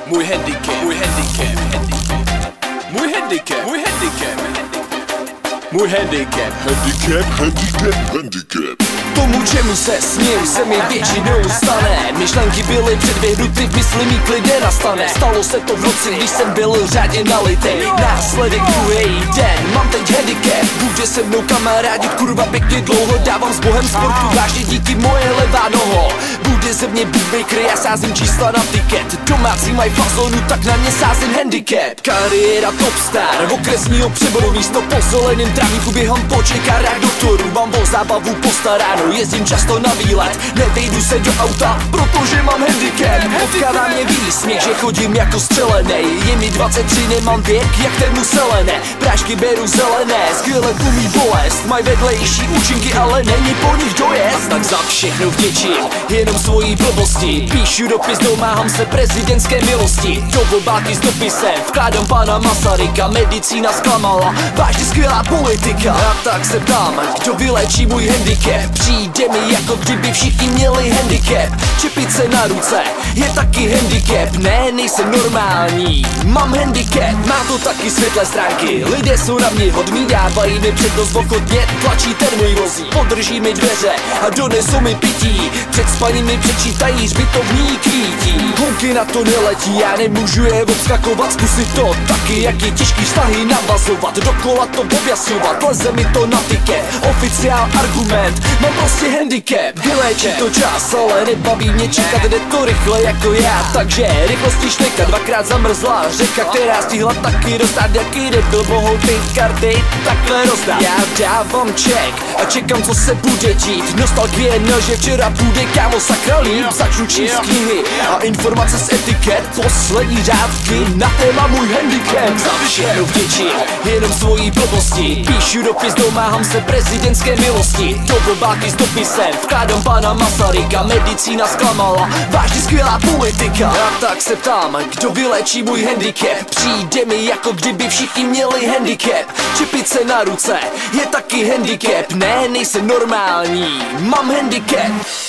Můj handicap, můj handicap, můj handicap, můj handicap, můj handicap, handicap. Tomu, čemu se směju, se mi většinou stane. Myšlenky byly předběhnuty, v mysli mý klidně nastane. Stalo se to v noci, když jsem byl řádně nalitej. Následek druhý den, mám teď handicap. Bude se mnou kamarádit, kurva pěkně dlouho. Dávám s bohem sportu, vážně díky moje levá noho. Bude ze mě beatmaker, já sázím čísla na tiket. Domácí mají fazonu, tak na mě sázím handicap. Kariéra topstar, okresního přeboru, místo po zeleným trávníku běhám po čekárách doktorů. Mám o zábavu postaráno, jezdím často na výlet. Nevejdu se do auta, protože mám handicap. Potkává mě výsměch, že chodím jako střelenej. Je mi 23, nemám věk, jak tému selené. Prášky beru zelené, skvěle tlumí bolest. Mají vedlejší účinky, ale není po nich dojezd. Tak za všechno vděčím, jenom svojí blbosti. Píšu dopis, domáhám se prezidentské milosti. Do obálky s dopisem vkládám pana Masaryka. Medicína zklamala, vážně skvělá politika. A tak se ptám, kdo vylečí můj handicap. Přijde mi jako kdyby všichni měli handicap. Čepice na ruce je taky handicap. Ne, nejsem normální, mám handicap. Má to taky světlé stránky, lidé jsou na mě hodní. Dávají mi přednost ochotně, tlačí ten můj vozík. Podrží mi dveře a donesou mi pití. Před spaním mi přečítají zbytovní kvítí. Holky na to neletí, já nemůžu je obskakovat. Zkusit to taky, jak je těžký vztahy navazovat. Dokola to objasňovat, leze mi to na tiket. Oficiál argument, mám prostě handicap. Vylečí to čas, ale nebaví mě čekat. Jde to rychle jako já, takže rychlosti šteka. Dvakrát zamrzla řeka, která stihla taky dostat. Jaký nebyl, mohou ty karty takhle rozdat. Já dávám check a čekám, co se bude dít. Nostalgie, že včera bude, kámo, sakra líp. Začnu číst knihy a informace z etiket. Poslední řádky na téma můj handicap. Za všechno vděčím, jenom svojí blbosti. Píšu dopis, domáhám se prezidentské milosti. Do obálky s dopisem vkládám pana Masaryka. Medicína zklamala, vážně skvělá politika. A tak se ptám, kdo vylečí můj handicap. Přijde mi jako kdyby všichni měli handicap. Čepice na ruce je taky handicap. Ne, nejsem normální, mám handicap.